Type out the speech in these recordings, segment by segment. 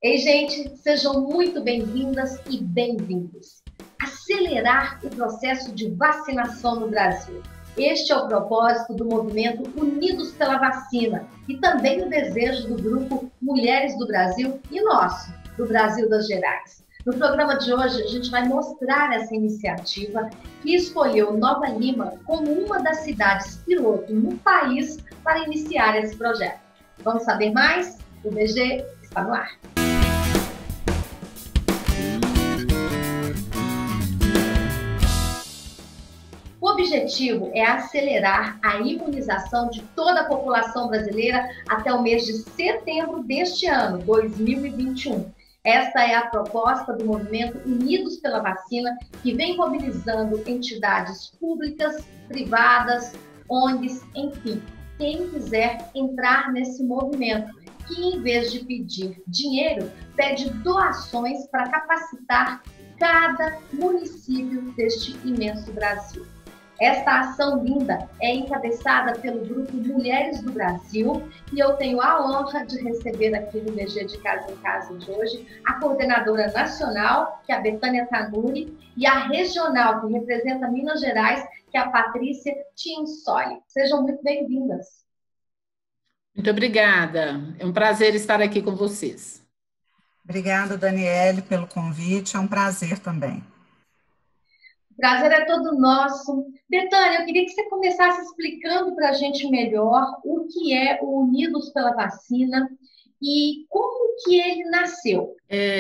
Ei, gente, sejam muito bem-vindas e bem-vindos. Acelerar o processo de vacinação no Brasil. Este é o propósito do movimento Unidos pela Vacina e também o desejo do grupo Mulheres do Brasil e nosso, do Brasil das Gerais. No programa de hoje, a gente vai mostrar essa iniciativa que escolheu Nova Lima como uma das cidades piloto no país para iniciar esse projeto. Vamos saber mais? O BG está no ar. O objetivo é acelerar a imunização de toda a população brasileira até o mês de setembro deste ano, 2021. Esta é a proposta do movimento Unidos pela Vacina, que vem mobilizando entidades públicas, privadas, ONGs, enfim, quem quiser entrar nesse movimento, que em vez de pedir dinheiro, pede doações para capacitar cada município deste imenso Brasil. Esta ação linda é encabeçada pelo grupo Mulheres do Brasil e eu tenho a honra de receber aqui no BG de Casa em Casa de hoje a coordenadora nacional, que é a Betânia Tanuri, e a regional, que representa Minas Gerais, que é a Patrícia Tinsoli. Sejam muito bem-vindas. Muito obrigada. É um prazer estar aqui com vocês. Obrigada, Daniele, pelo convite. É um prazer também. O prazer é todo nosso. Betânia, eu queria que você começasse explicando para a gente melhor o que é o Unidos pela Vacina e como que ele nasceu.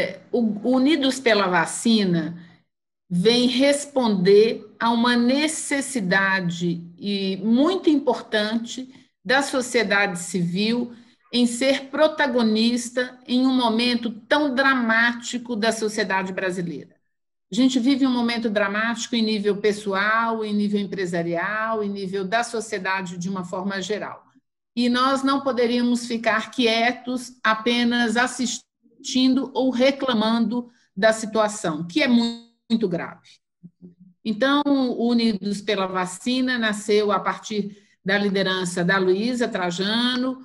O Unidos pela Vacina vem responder a uma necessidade muito importante da sociedade civil em ser protagonista em um momento tão dramático da sociedade brasileira. A gente vive um momento dramático em nível pessoal, em nível empresarial, em nível da sociedade de uma forma geral. E nós não poderíamos ficar quietos apenas assistindo ou reclamando da situação, que é muito grave. Então, o Unidos pela Vacina nasceu a partir da liderança da Luísa Trajano,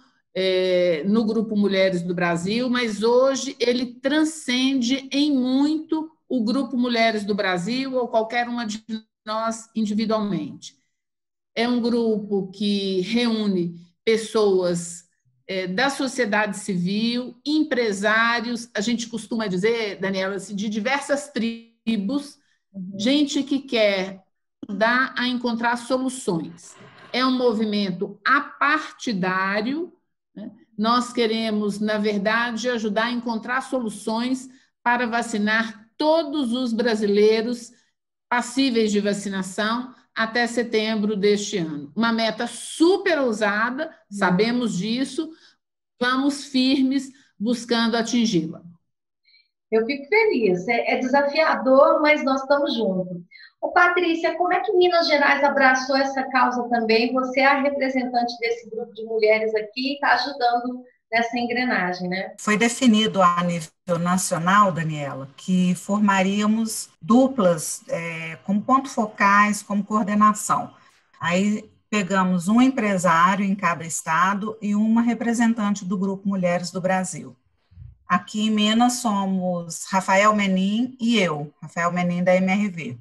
no Grupo Mulheres do Brasil, mas hoje ele transcende em muito o Grupo Mulheres do Brasil ou qualquer uma de nós individualmente. É um grupo que reúne pessoas da sociedade civil, empresários, a gente costuma dizer, Daniela, assim, de diversas tribos, gente que quer ajudar a encontrar soluções. É um movimento apartidário, né? Nós queremos, na verdade, ajudar a encontrar soluções para vacinar todos os brasileiros passíveis de vacinação até setembro deste ano. Uma meta super ousada, sabemos disso, vamos firmes buscando atingi-la. Eu fico feliz, é desafiador, mas nós estamos juntos. Ô, Patrícia, como é que Minas Gerais abraçou essa causa também? Você é a representante desse grupo de mulheres aqui e está ajudando nessa engrenagem, né? Foi definido a nível nacional, Daniela, que formaríamos duplas como ponto focais, como coordenação. Aí pegamos um empresário em cada estado e uma representante do Grupo Mulheres do Brasil. Aqui em Minas somos Rafael Menin e eu, Rafael Menin da MRV.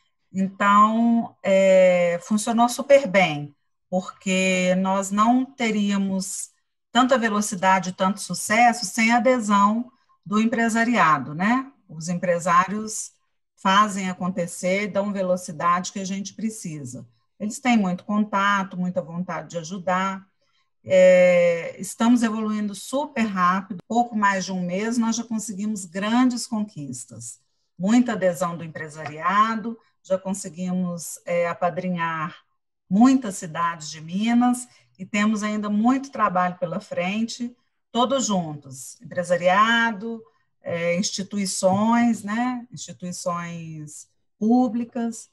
Então, funcionou super bem, porque nós não teríamos tanta velocidade, tanto sucesso, sem a adesão do empresariado, né? Os empresários fazem acontecer, dão velocidade que a gente precisa. Eles têm muito contato, muita vontade de ajudar. Estamos evoluindo super rápido, pouco mais de um mês, nós já conseguimos grandes conquistas. Muita adesão do empresariado, já conseguimos apadrinhar muitas cidades de Minas, e temos ainda muito trabalho pela frente, todos juntos, empresariado, instituições, né? Instituições públicas,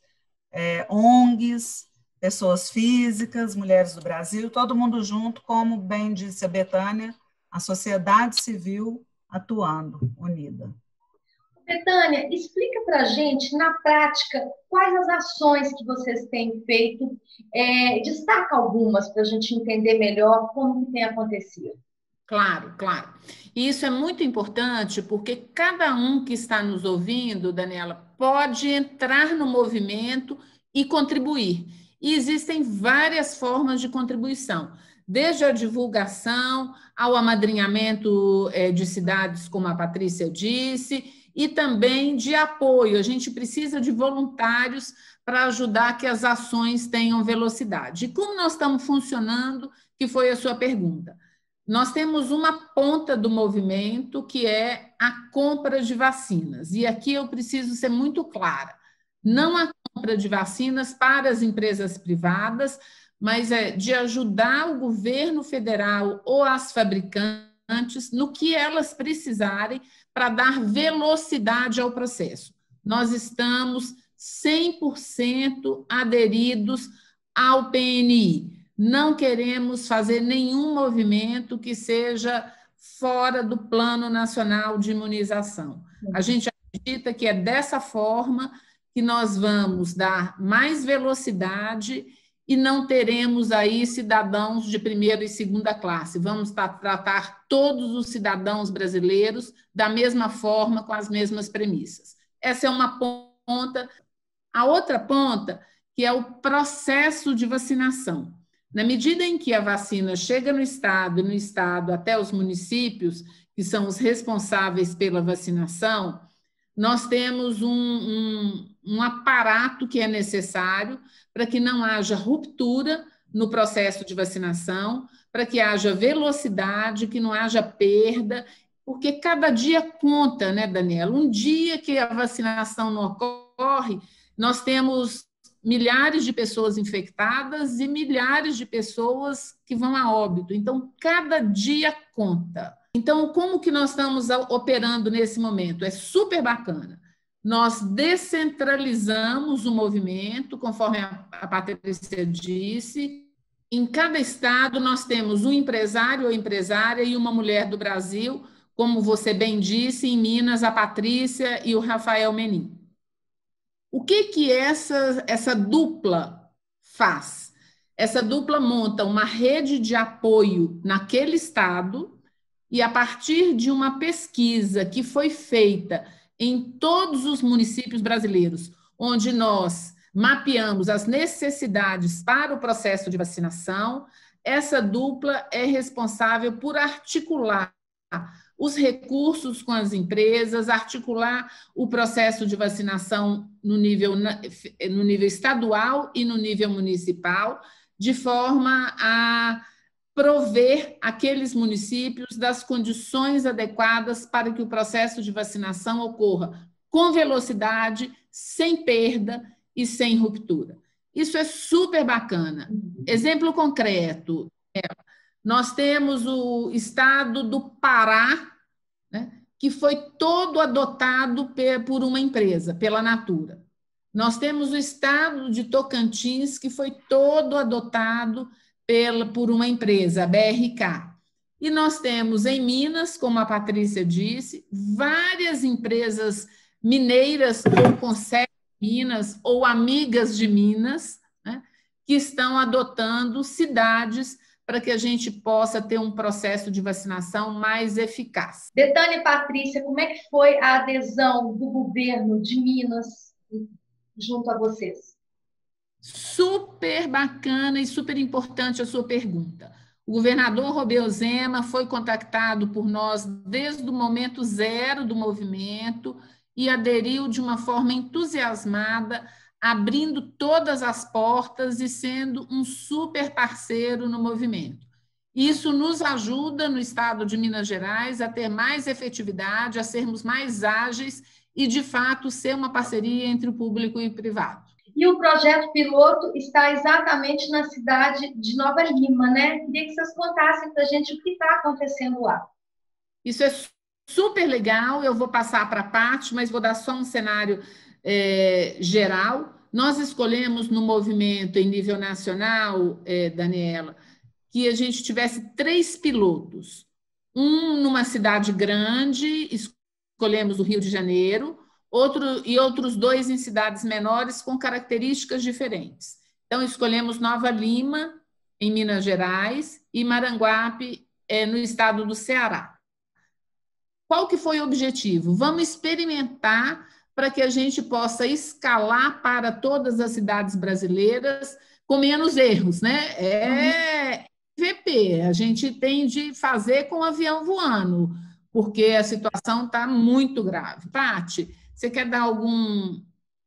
ONGs, pessoas físicas, mulheres do Brasil, todo mundo junto, como bem disse a Betânia, a sociedade civil atuando, unida. Betânia, explica para a gente, na prática, quais as ações que vocês têm feito, destaca algumas para a gente entender melhor como que tem acontecido. Claro, claro. E isso é muito importante porque cada um que está nos ouvindo, Daniela, pode entrar no movimento e contribuir. E existem várias formas de contribuição, desde a divulgação ao amadrinhamento de cidades, como a Patrícia disse, e também de apoio. A gente precisa de voluntários para ajudar que as ações tenham velocidade. E como nós estamos funcionando, que foi a sua pergunta? Nós temos uma ponta do movimento que é a compra de vacinas. E aqui eu preciso ser muito clara. Não a compra de vacinas para as empresas privadas, mas é de ajudar o governo federal ou as fabricantes no que elas precisarem para dar velocidade ao processo. Nós estamos 100% aderidos ao PNI. Não queremos fazer nenhum movimento que seja fora do Plano Nacional de Imunização. A gente acredita que é dessa forma que nós vamos dar mais velocidade e não teremos aí cidadãos de primeira e segunda classe. Vamos tratar todos os cidadãos brasileiros da mesma forma, com as mesmas premissas. Essa é uma ponta. A outra ponta, que é o processo de vacinação. Na medida em que a vacina chega no estado até os municípios, que são os responsáveis pela vacinação, nós temos um aparato que é necessário para que não haja ruptura no processo de vacinação, para que haja velocidade, que não haja perda, porque cada dia conta, né, Daniela? Um dia que a vacinação não ocorre, nós temos milhares de pessoas infectadas e milhares de pessoas que vão a óbito. Então, cada dia conta. Então, como que nós estamos operando nesse momento? É super bacana. Nós descentralizamos o movimento, conforme a Patrícia disse. Em cada estado, nós temos um empresário ou empresária e uma mulher do Brasil, como você bem disse, em Minas, a Patrícia e o Rafael Menin. O que essa dupla faz? Essa dupla monta uma rede de apoio naquele estado e, a partir de uma pesquisa que foi feita em todos os municípios brasileiros, onde nós mapeamos as necessidades para o processo de vacinação, essa dupla é responsável por articular os recursos com as empresas, articular o processo de vacinação no nível estadual e no nível municipal, de forma a prover aqueles municípios das condições adequadas para que o processo de vacinação ocorra com velocidade, sem perda e sem ruptura. Isso é super bacana. Exemplo concreto, nós temos o estado do Pará, né, que foi todo adotado por uma empresa, pela Natura. Nós temos o estado de Tocantins, que foi todo adotado por uma empresa, a BRK. E nós temos em Minas, como a Patrícia disse, várias empresas mineiras ou com sede em Minas ou amigas de Minas, né, que estão adotando cidades para que a gente possa ter um processo de vacinação mais eficaz. Betânia e Patrícia, como é que foi a adesão do governo de Minas junto a vocês? Super bacana e super importante a sua pergunta. O governador Romeu Zema foi contactado por nós desde o momento zero do movimento e aderiu de uma forma entusiasmada, abrindo todas as portas e sendo um super parceiro no movimento. Isso nos ajuda no estado de Minas Gerais a ter mais efetividade, a sermos mais ágeis e, de fato, ser uma parceria entre o público e o privado. E o projeto piloto está exatamente na cidade de Nova Lima, né? Queria que vocês contassem para a gente o que está acontecendo lá. Isso é super legal, eu vou passar para a Paty, mas vou dar só um cenário geral. Nós escolhemos no movimento em nível nacional, Daniela, que a gente tivesse 3 pilotos. Um numa cidade grande, escolhemos o Rio de Janeiro, outros 2 em cidades menores com características diferentes. Então, escolhemos Nova Lima, em Minas Gerais, e Maranguape, no estado do Ceará. Qual que foi o objetivo? Vamos experimentar para que a gente possa escalar para todas as cidades brasileiras com menos erros, né? É MVP, a gente tem de fazer com o avião voando, porque a situação está muito grave. Paty, você quer dar algum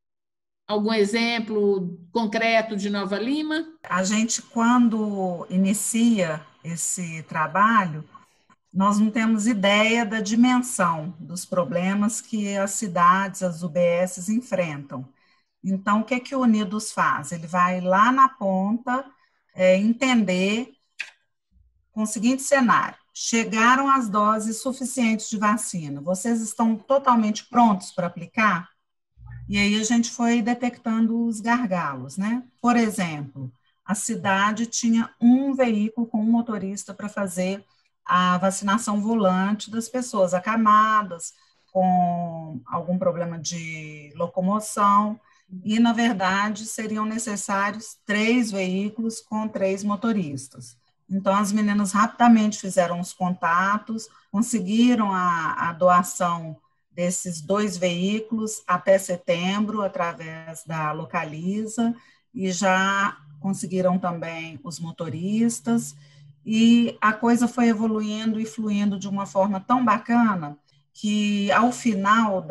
exemplo concreto de Nova Lima? A gente, quando inicia esse trabalho, nós não temos ideia da dimensão dos problemas que as cidades, as UBSs enfrentam. Então, o que é que o Unidos faz? Ele vai lá na ponta entender com o seguinte cenário: chegaram as doses suficientes de vacina, vocês estão totalmente prontos para aplicar? E aí a gente foi detectando os gargalos, né? Por exemplo, a cidade tinha um veículo com um motorista para fazer a vacinação volante das pessoas acamadas, com algum problema de locomoção, e, na verdade, seriam necessários 3 veículos com 3 motoristas. Então, as meninas rapidamente fizeram os contatos, conseguiram a doação desses 2 veículos até setembro, através da Localiza, e já conseguiram também os motoristas, e a coisa foi evoluindo e fluindo de uma forma tão bacana que, ao final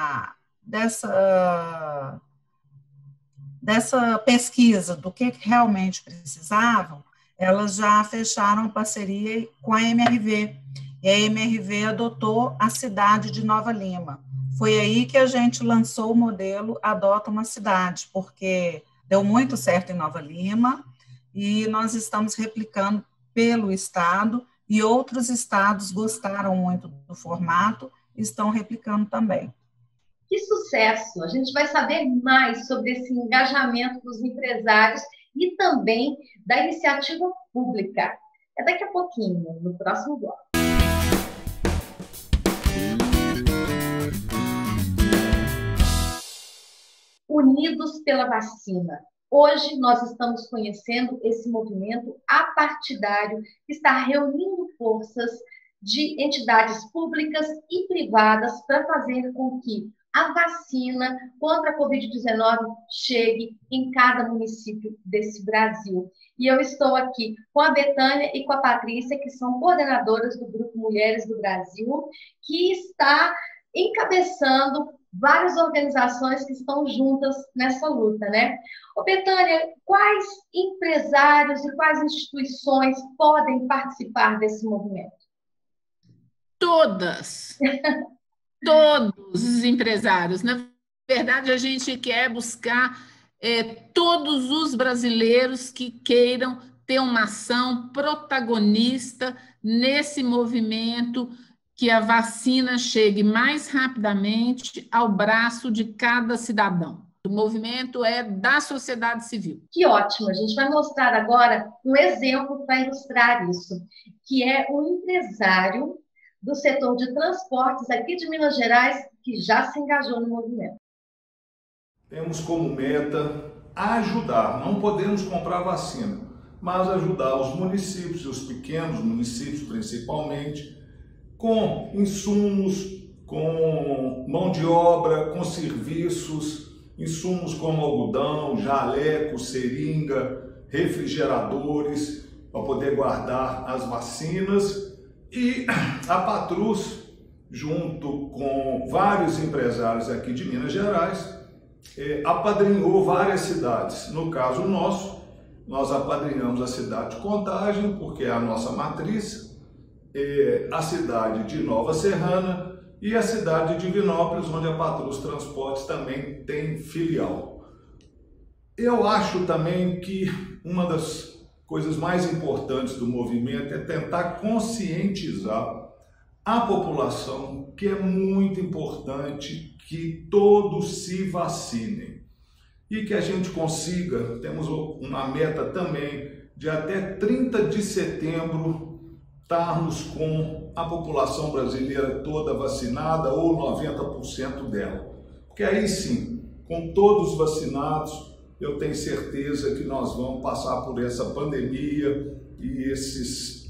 dessa pesquisa do que realmente precisavam, elas já fecharam parceria com a MRV, e a MRV adotou a cidade de Nova Lima. Foi aí que a gente lançou o modelo Adota uma Cidade, porque deu muito certo em Nova Lima, e nós estamos replicando pelo estado, e outros estados gostaram muito do formato e estão replicando também. Que sucesso! A gente vai saber mais sobre esse engajamento dos empresários e também da iniciativa pública. É daqui a pouquinho, no próximo bloco. Unidos pela Vacina. Hoje nós estamos conhecendo esse movimento apartidário que está reunindo forças de entidades públicas e privadas para fazer com que a vacina contra a Covid-19 chegue em cada município desse Brasil. E eu estou aqui com a Betânia e com a Patrícia, que são coordenadoras do Grupo Mulheres do Brasil, que está encabeçando várias organizações que estão juntas nessa luta, né? Ô, Betânia, quais empresários e quais instituições podem participar desse movimento? Todas. Todos os empresários. Na verdade, a gente quer buscar todos os brasileiros que queiram ter uma ação protagonista nesse movimento, que a vacina chegue mais rapidamente ao braço de cada cidadão. O movimento é da sociedade civil. Que ótimo! A gente vai mostrar agora um exemplo para ilustrar isso, que é um empresário do setor de transportes aqui de Minas Gerais, que já se engajou no movimento. Temos como meta ajudar, não podemos comprar vacina, mas ajudar os municípios, os pequenos municípios principalmente, com insumos, com mão de obra, com serviços, insumos como algodão, jaleco, seringa, refrigeradores, para poder guardar as vacinas. E a Patrus, junto com vários empresários aqui de Minas Gerais, apadrinhou várias cidades. No caso nosso, nós apadrinhamos a cidade de Contagem, porque é a nossa matriz, a cidade de Nova Serrana e a cidade de Divinópolis, onde a Patrus Transportes também tem filial. Eu acho também que uma das coisas mais importantes do movimento é tentar conscientizar a população que é muito importante que todos se vacinem e que a gente consiga, temos uma meta também de até 30 de setembro estarmos com a população brasileira toda vacinada ou 90% dela. Porque aí sim, com todos vacinados, eu tenho certeza que nós vamos passar por essa pandemia e esses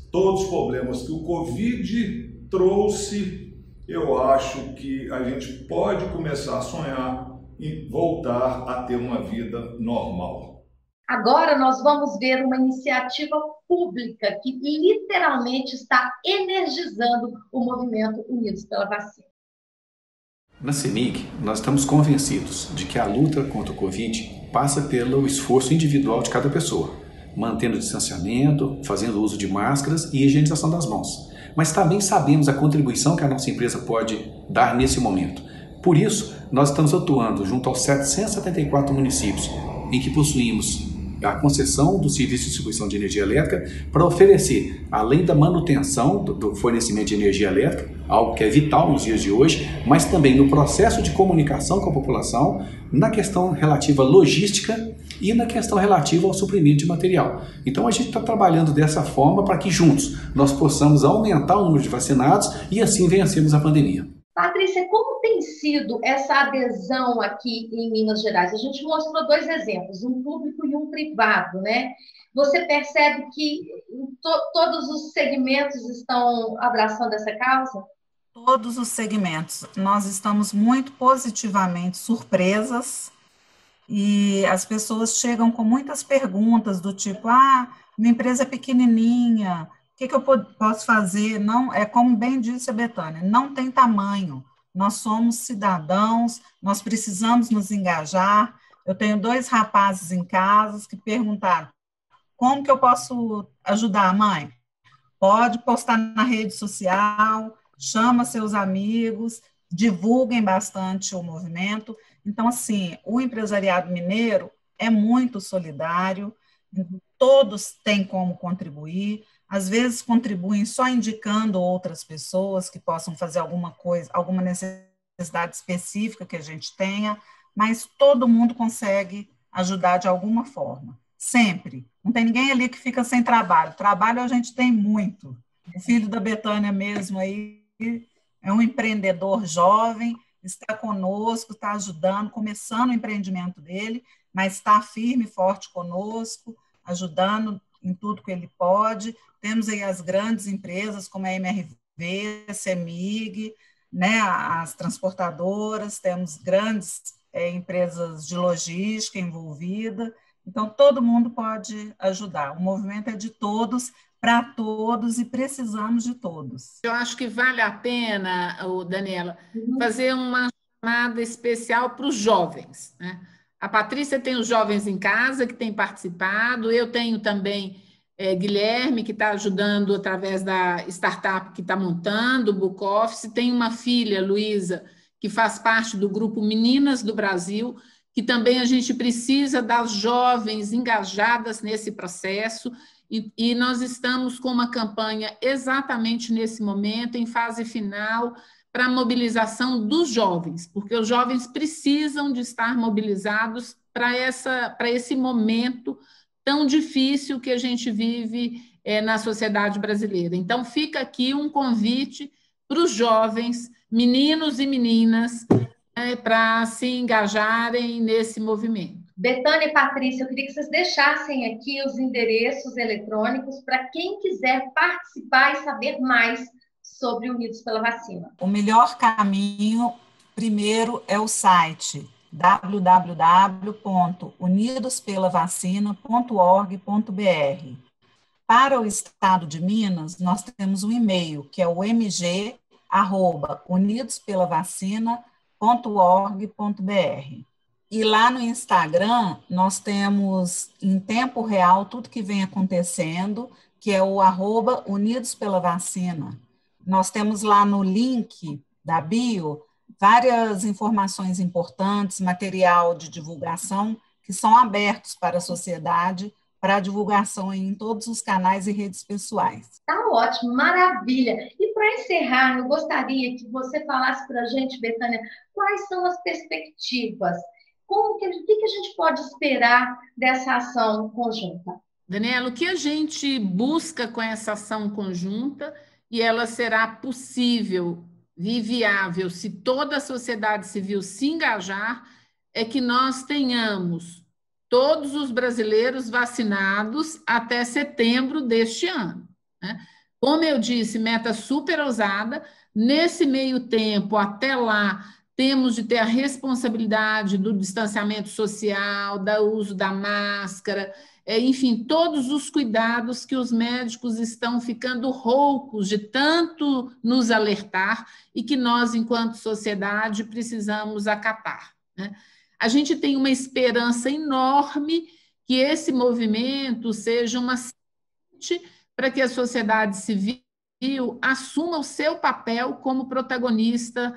todos os problemas que o Covid trouxe, eu acho que a gente pode começar a sonhar e voltar a ter uma vida normal. Agora nós vamos ver uma iniciativa pública que literalmente está energizando o movimento Unidos pela Vacina. Na CEMIG, nós estamos convencidos de que a luta contra o Covid passa pelo esforço individual de cada pessoa, mantendo o distanciamento, fazendo uso de máscaras e higienização das mãos. Mas também sabemos a contribuição que a nossa empresa pode dar nesse momento. Por isso, nós estamos atuando junto aos 774 municípios em que possuímos a concessão do serviço de distribuição de energia elétrica para oferecer, além da manutenção do fornecimento de energia elétrica, algo que é vital nos dias de hoje, mas também no processo de comunicação com a população, na questão relativa à logística e na questão relativa ao suprimento de material. Então a gente está trabalhando dessa forma para que juntos nós possamos aumentar o número de vacinados e assim vencermos a pandemia. Patrícia, como tem sido essa adesão aqui em Minas Gerais? A gente mostrou dois exemplos, um público e um privado, né? Você percebe que todos os segmentos estão abraçando essa causa? Todos os segmentos. Nós estamos muito positivamente surpresas e as pessoas chegam com muitas perguntas do tipo, minha empresa é pequenininha, o que eu posso fazer? Não, é como bem disse a Betânia, não tem tamanho. Nós somos cidadãos, nós precisamos nos engajar. Eu tenho 2 rapazes em casa que perguntaram, como que eu posso ajudar, mãe? Pode postar na rede social, chama seus amigos, divulguem bastante o movimento. Então, assim, o empresariado mineiro é muito solidário, todos têm como contribuir, às vezes contribuem só indicando outras pessoas que possam fazer alguma coisa, alguma necessidade específica que a gente tenha, mas todo mundo consegue ajudar de alguma forma, sempre. Não tem ninguém ali que fica sem trabalho. Trabalho a gente tem muito. O filho da Betânia mesmo aí é um empreendedor jovem, está conosco, está ajudando, começando o empreendimento dele, mas está firme e forte conosco, ajudando em tudo que ele pode. Temos aí as grandes empresas como a MRV, a CEMIG, né, as transportadoras, temos grandes empresas de logística envolvida, então todo mundo pode ajudar. O movimento é de todos, para todos e precisamos de todos. Eu acho que vale a pena, Daniela, fazer uma chamada especial para os jovens, né? A Patrícia tem os jovens em casa que tem participado, eu tenho também Guilherme, que está ajudando através da startup que está montando, o Book Office, tem uma filha, Luísa, que faz parte do grupo Meninas do Brasil, que também a gente precisa das jovens engajadas nesse processo, e nós estamos com uma campanha exatamente nesse momento, em fase final, para a mobilização dos jovens, porque os jovens precisam de estar mobilizados para esse momento tão difícil que a gente vive na sociedade brasileira. Então, fica aqui um convite para os jovens, meninos e meninas, para se engajarem nesse movimento. Betânia e Patrícia, eu queria que vocês deixassem aqui os endereços eletrônicos para quem quiser participar e saber mais sobre Unidos pela Vacina. O melhor caminho, primeiro, é o site www.unidospelavacina.org.br. Para o estado de Minas, nós temos um e-mail, que é o mg@unidospelavacina.org.br. E lá no Instagram, nós temos em tempo real tudo que vem acontecendo, que é o @UnidosPelaVacina. Nós temos lá no link da bio várias informações importantes, material de divulgação, que são abertos para a sociedade, para divulgação em todos os canais e redes pessoais. Tá ótimo, maravilha. E para encerrar, eu gostaria que você falasse para a gente, Betânia, quais são as perspectivas? O que a gente pode esperar dessa ação conjunta? Daniela, o que a gente busca com essa ação conjunta, e ela será possível e viável se toda a sociedade civil se engajar, é que nós tenhamos todos os brasileiros vacinados até setembro deste ano, né? Como eu disse, meta super ousada. Nesse meio tempo, até lá, temos de ter a responsabilidade do distanciamento social, do uso da máscara, enfim, todos os cuidados que os médicos estão ficando roucos de tanto nos alertar e que nós, enquanto sociedade, precisamos acatar, né? A gente tem uma esperança enorme que esse movimento seja uma semente para que a sociedade civil assuma o seu papel como protagonista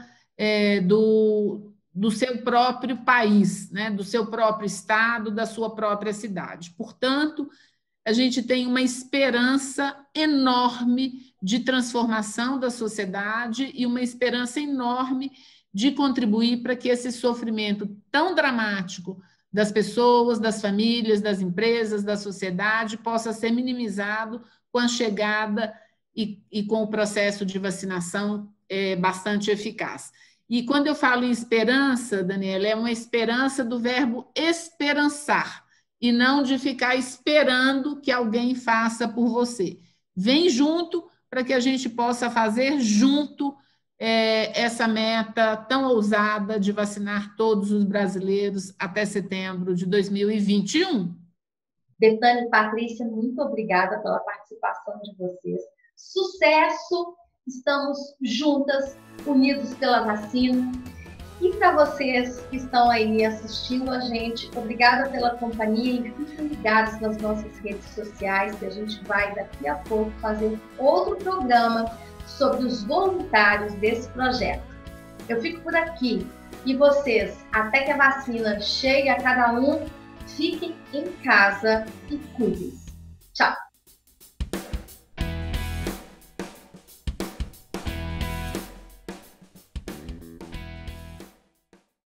do seu próprio país, né, do seu próprio estado, da sua própria cidade. Portanto, a gente tem uma esperança enorme de transformação da sociedade e uma esperança enorme de contribuir para que esse sofrimento tão dramático das pessoas, das famílias, das empresas, da sociedade possa ser minimizado com a chegada e com o processo de vacinação bastante eficaz. E quando eu falo em esperança, Daniela, é uma esperança do verbo esperançar, e não de ficar esperando que alguém faça por você. Vem junto para que a gente possa fazer junto essa meta tão ousada de vacinar todos os brasileiros até setembro de 2021. Betânia e Patrícia, muito obrigada pela participação de vocês. Sucesso! Estamos juntas, unidos pela vacina. E para vocês que estão aí assistindo a gente, obrigada pela companhia e fiquem ligados nas nossas redes sociais, que a gente vai daqui a pouco fazer outro programa sobre os voluntários desse projeto. Eu fico por aqui e vocês, até que a vacina chegue a cada um, fiquem em casa e cuidem-se. Tchau!